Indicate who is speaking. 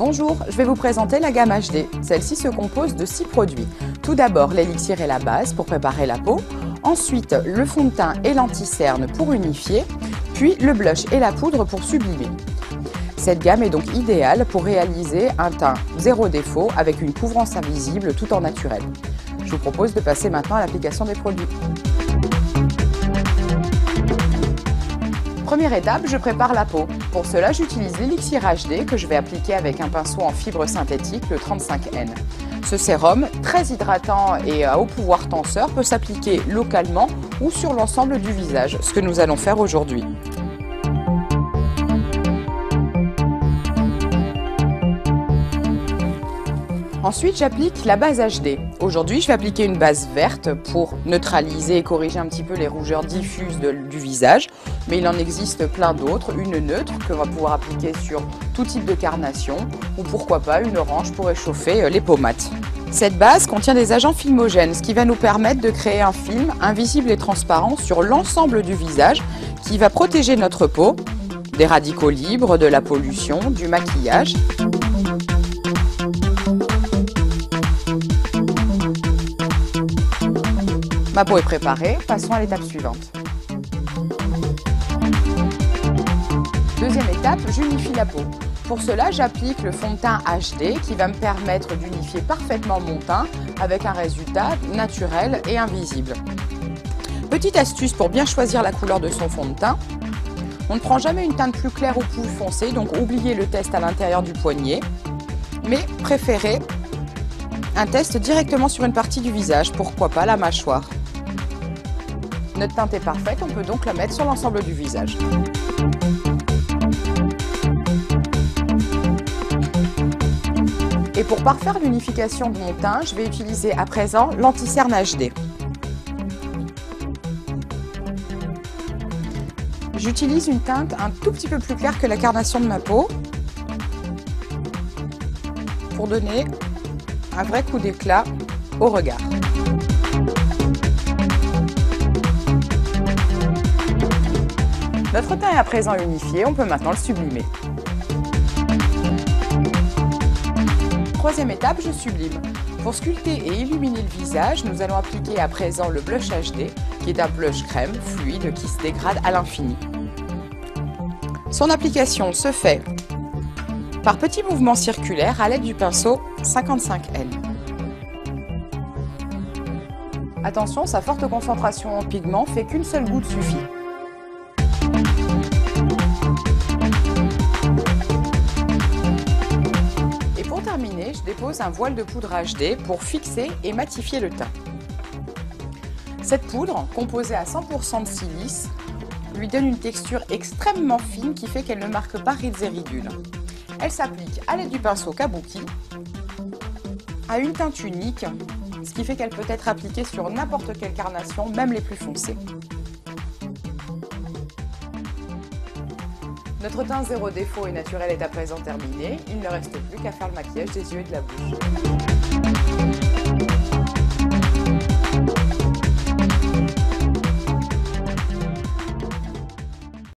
Speaker 1: Bonjour, je vais vous présenter la gamme HD. Celle-ci se compose de 6 produits. Tout d'abord, l'élixir et la base pour préparer la peau. Ensuite, le fond de teint et l'anti-cerne pour unifier. Puis le blush et la poudre pour sublimer. Cette gamme est donc idéale pour réaliser un teint zéro défaut avec une couvrance invisible tout en naturel. Je vous propose de passer maintenant à l'application des produits. Première étape, je prépare la peau. Pour cela, j'utilise l'élixir HD que je vais appliquer avec un pinceau en fibre synthétique, le 35N. Ce sérum, très hydratant et à haut pouvoir tenseur, peut s'appliquer localement ou sur l'ensemble du visage, ce que nous allons faire aujourd'hui. Ensuite, j'applique la base HD. Aujourd'hui, je vais appliquer une base verte pour neutraliser et corriger un petit peu les rougeurs diffuses du visage. Mais il en existe plein d'autres. Une neutre que l'on va pouvoir appliquer sur tout type de carnation ou pourquoi pas une orange pour réchauffer les peaux mates. Cette base contient des agents filmogènes, ce qui va nous permettre de créer un film invisible et transparent sur l'ensemble du visage qui va protéger notre peau des radicaux libres, de la pollution, du maquillage. Ma peau est préparée, passons à l'étape suivante. Deuxième étape, j'unifie la peau. Pour cela, j'applique le fond de teint HD qui va me permettre d'unifier parfaitement mon teint avec un résultat naturel et invisible. Petite astuce pour bien choisir la couleur de son fond de teint. On ne prend jamais une teinte plus claire ou plus foncée, donc oubliez le test à l'intérieur du poignet, mais préférez un test directement sur une partie du visage, pourquoi pas la mâchoire. Notre teinte est parfaite, on peut donc la mettre sur l'ensemble du visage. Et pour parfaire l'unification de mon teint, je vais utiliser à présent l'anti-cerne HD. J'utilise une teinte un tout petit peu plus claire que la carnation de ma peau pour donner un vrai coup d'éclat au regard. Notre teint est à présent unifié, on peut maintenant le sublimer. Troisième étape, je sublime. Pour sculpter et illuminer le visage, nous allons appliquer à présent le blush HD, qui est un blush crème fluide qui se dégrade à l'infini. Son application se fait par petits mouvements circulaires à l'aide du pinceau 55N. Attention, sa forte concentration en pigment fait qu'une seule goutte suffit. Et pour terminer, je dépose un voile de poudre HD pour fixer et matifier le teint. Cette poudre, composée à 100% de silice, lui donne une texture extrêmement fine qui fait qu'elle ne marque pas rides et ridules. Elle s'applique à l'aide du pinceau kabuki à une teinte unique, ce qui fait qu'elle peut être appliquée sur n'importe quelle carnation, même les plus foncées. Notre teint zéro défaut et naturel est à présent terminé. Il ne reste plus qu'à faire le maquillage des yeux et de la bouche.